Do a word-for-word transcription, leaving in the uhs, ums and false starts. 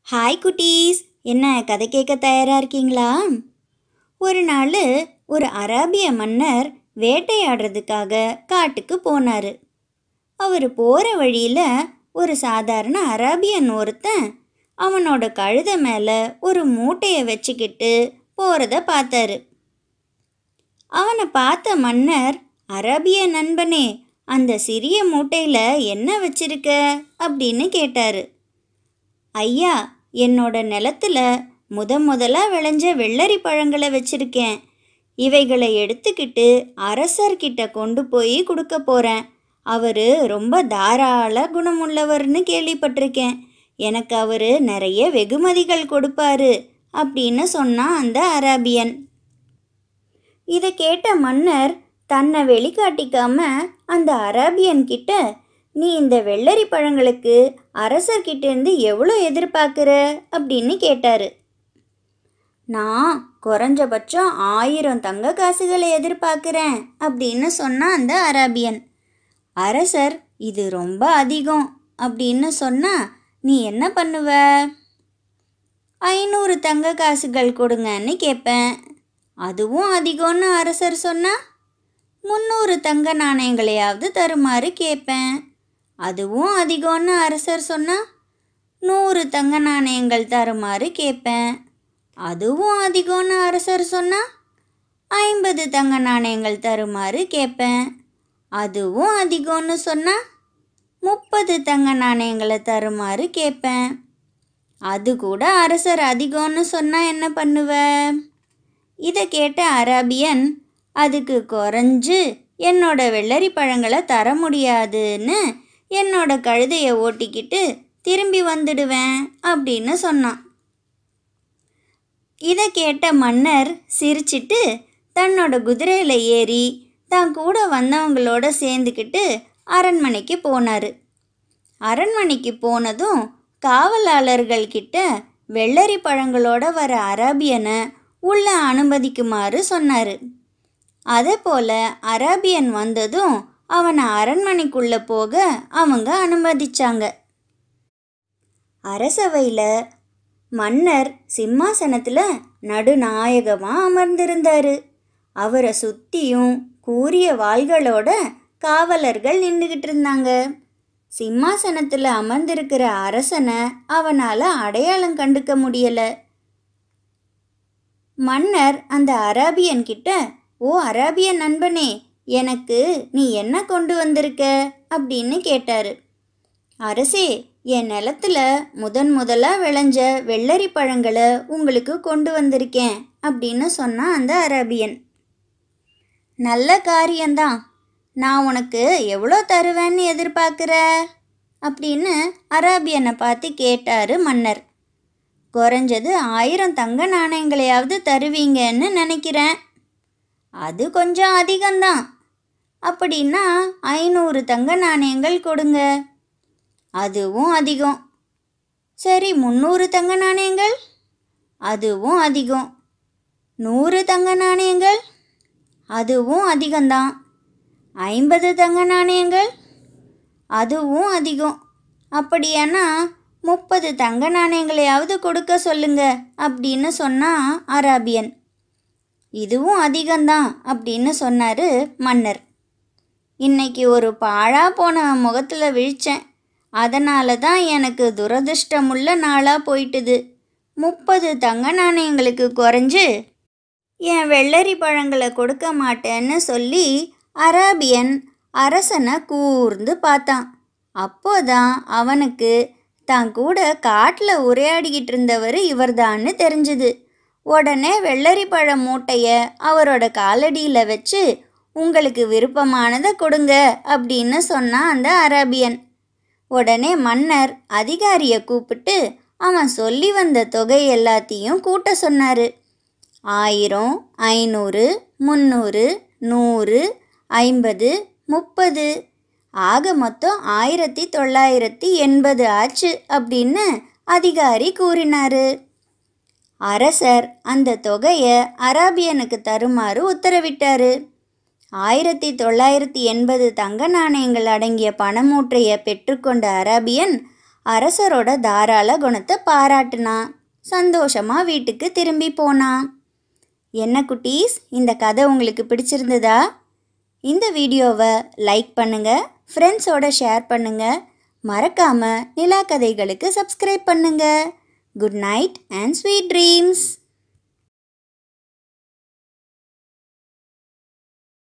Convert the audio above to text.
Hi குட்டீஸ், என்ன கதை கேட்க தயாராக இருக்கீங்களா? ஒரு நாள் ஒரு அராபிய மன்னர் வேட்டையாடுறதுக்காக காட்டுக்கு போனார். அவர் போகிற வழியில் ஒரு சாதாரண அராபியன் ஒருத்தன் அவனோட கழுதை மேலே ஒரு மூட்டையை வச்சுக்கிட்டு போகிறத பார்த்தாரு. அவனை பார்த்த மன்னர், அராபிய நண்பனே, அந்த சிறிய மூட்டையில் என்ன வச்சிருக்க அப்படின்னு கேட்டார். ஐயா, என்னோட நிலத்துல முத முதலாக விளைஞ்ச வெள்ளரி பழங்களை வச்சிருக்கேன். இவைகளை எடுத்துக்கிட்டு அரசர்கிட்ட கொண்டு போய் கொடுக்க போகிறேன். அவர் ரொம்ப தாராள குணமுள்ளவர்னு கேள்விப்பட்டிருக்கேன். எனக்கு அவர் நிறைய வெகுமதிகள் கொடுப்பாரு அப்படின்னு சொன்னான் அந்த அராபியன். இதை கேட்ட மன்னர் தன்னை வெளிக்காட்டிக்காம அந்த அராபியன் கிட்ட, நீ இந்த வெள்ளரி பழங்களுக்கு அரசர்கிட்டேருந்து எவ்வளோ எதிர்பார்க்குற அப்படின்னு கேட்டார். நான் குறைஞ்சபட்சம் ஆயிரம் தங்க காசுகளை எதிர்பார்க்குறேன் அப்படின்னு சொன்னான் அந்த அராபியன். அரசர், இது ரொம்ப அதிகம் அப்படின்னு சொன்னா நீ என்ன பண்ணுவ? ஐநூறு தங்க காசுகள் கொடுங்கன்னு கேட்பேன். அதுவும் அதிகம்னு அரசர் சொன்னா முந்நூறு தங்க நாணயங்களையாவது தருமாறு கேட்பேன். அதுவும் அதிகம்னு அரசர் சொன்னால் நூறு தங்க நாணயங்கள் தருமாறு கேட்பேன். அதுவும் அதிகம்னு அரசர் சொன்னால் ஐம்பது தங்க நாணயங்கள் தருமாறு கேட்பேன். அதுவும் அதிகம்னு சொன்னால் முப்பது தங்க நாணயங்களை தருமாறு கேட்பேன். அது கூட அரசர் அதிகம்னு சொன்னால் என்ன பண்ணுவ? இதை கேட்ட அராபியன், அதுக்கு குறைஞ்சு என்னோட வெள்ளரி பழங்களை தர முடியாதுன்னு என்னோட கழுதையை ஓட்டிக்கிட்டு திரும்பி வந்துடுவேன் அப்படின்னு சொன்னான். இதை கேட்ட மன்னர் சிரிச்சிட்டு தன்னோட குதிரையில் ஏறி தான் கூட வந்தவங்களோட சேர்ந்துக்கிட்டு அரண்மனைக்கு போனார். அரண்மனைக்கு போனதும் காவலாளர்கள்கிட்ட வெள்ளரி பழங்களோட வர அராபியனை உள்ள அனுமதிக்குமாறு சொன்னார். அதே போல் அராபியன் வந்ததும் அவனை அரண்மனைக்குள்ளே போக அவங்க அனுமதிச்சாங்க. அரசவையில் மன்னர் சிம்மாசனத்தில் நடுநாயகமாக அமர்ந்திருந்தார். அவரை சுற்றியும் கூரிய வாள்களோட காவலர்கள் நின்றுக்கிட்டு இருந்தாங்க. சிம்மாசனத்தில் அமர்ந்திருக்கிற அரசனை அவனால் அடையாளம் கண்டுக்க முடியலை. மன்னர் அந்த அராபியன் கிட்ட, ஓ அராபிய நண்பனே, எனக்கு நீ என்ன கொண்டு வந்திருக்க அப்படின்னு கேட்டார். அரசே, என் நிலத்துல முதன் முதலாக விளைஞ்ச வெள்ளரி பழங்களை உங்களுக்கு கொண்டு வந்திருக்கேன் அப்படின்னு சொன்னான் அந்த அராபியன். நல்ல காரியம்தான். நான் உனக்கு எவ்வளோ தருவேன்னு எதிர்பார்க்குற அப்படின்னு அராபியனை பார்த்து கேட்டார் மன்னர். குறைஞ்சது ஆயிரம் தங்க நாணயங்களையாவது தருவீங்கன்னு நினைக்கிறேன். அது கொஞ்சம் அதிகம்தான். அப்படின்னா ஐநூறு தங்க நாணயங்கள் கொடுங்க. அதுவும் அதிகம். சரி, முந்நூறு தங்க நாணயங்கள்? அதுவும் அதிகம். நூறு தங்க நாணயங்கள்? அதுவும் அதிகம்தான். ஐம்பது தங்க நாணயங்கள்? அதுவும் அதிகம். அப்படியானா முப்பது தங்க நாணயங்களையாவது கொடுக்க சொல்லுங்க அப்படின்னு சொன்னான் அராபியன். இதுவும் அதிகம்தான் அப்படின்னு சொன்னார் மன்னர். இன்னைக்கு ஒரு பாழா போன முகத்தில் விழித்தேன். அதனால தான் எனக்கு துரதிர்ஷ்டமுள்ள நாளாக போயிட்டுது. முப்பது தங்க நாணயங்களுக்கு குறைஞ்சு என் வெள்ளரி பழங்களை கொடுக்க மாட்டேன்னு சொல்லி அராபியன் அரசனை கூர்ந்து பார்த்தான். அப்போதான் அவனுக்கு தான் கூட காட்டில் உரையாடிக்கிட்டு இருந்தவர் இவர்தான்னு தெரிஞ்சுது. உடனே வெள்ளரி பழ மூட்டையை அவரோட காலடியில் வச்சு, உங்களுக்கு விருப்பமானதை கொடுங்க அப்படின்னு சொன்னான் அந்த அராபியன். உடனே மன்னர் அதிகாரியை கூப்பிட்டு அவன் சொல்லி வந்த தொகை எல்லாத்தையும் கூட்ட சொன்னார். ஆயிரம், ஐநூறு, முந்நூறு, நூறு, ஐம்பது, முப்பது, ஆக மொத்தம் ஆயிரத்தி தொள்ளாயிரத்தி எண்பது ஆச்சு அப்படின்னு அதிகாரி கூறினார். அரசர் அந்த தொகையை அராபியனுக்கு தருமாறு உத்தரவிட்டார். ஆயிரத்தி தொள்ளாயிரத்தி எண்பது தங்க நாணயங்கள் அடங்கிய பணமூட்டையை பெற்றுக்கொண்ட அராபியன் அரசரோட தாராள குணத்தை பாராட்டுனான். சந்தோஷமா வீட்டுக்கு திரும்பி போனான். என்ன குட்டீஸ், இந்த கதை உங்களுக்கு பிடிச்சிருந்ததா? இந்த வீடியோவை லைக் பண்ணுங்க, ஃப்ரெண்ட்ஸோட ஷேர் பண்ணுங்க, மறக்காம நிலா கதைகளுக்கு சப்ஸ்கிரைப் பண்ணுங்க. Good night and sweet dreams.